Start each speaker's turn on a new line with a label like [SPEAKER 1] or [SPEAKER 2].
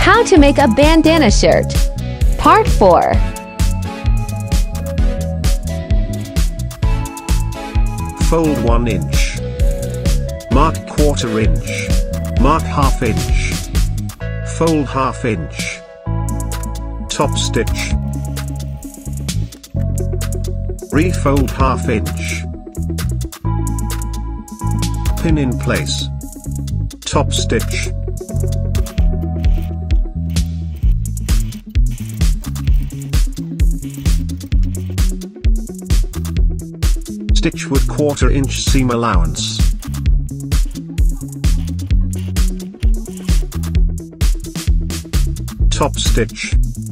[SPEAKER 1] How to make a bandana shirt. Part 4.
[SPEAKER 2] Fold 1 inch. Mark 1/4 inch. Mark 1/2 inch. Fold 1/2 inch. Top stitch. Refold 1/2 inch. Pin in place. Top stitch. Stitch with 1/4 inch seam allowance. Top stitch.